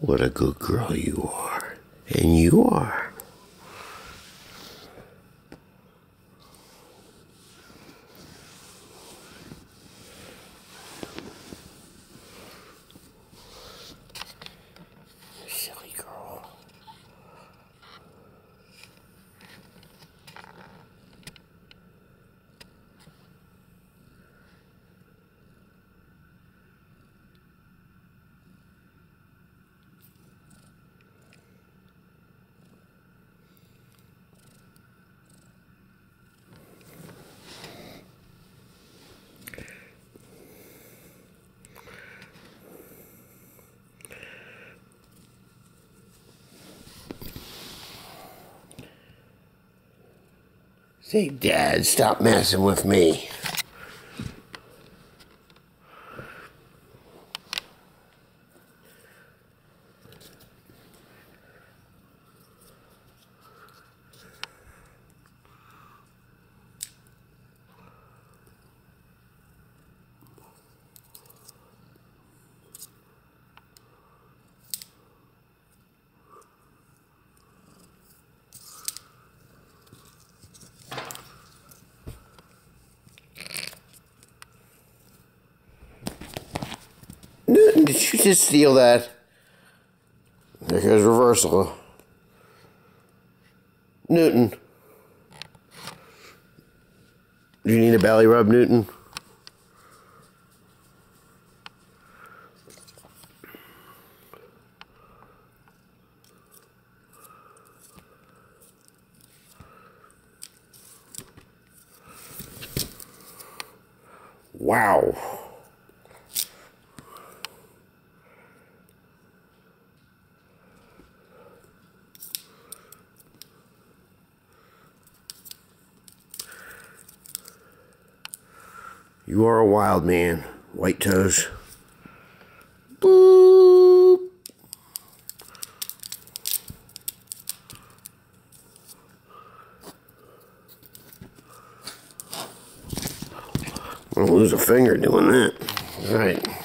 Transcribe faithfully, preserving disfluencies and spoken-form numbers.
What a good girl you are. And you are. Silly girl. Say, Dad, stop messing with me. Newton, did you just steal that? There goes reversal. Newton. Do you need a belly rub, Newton? Wow. You are a wild man, White Toes. Boop. I'll lose a finger doing that. All right.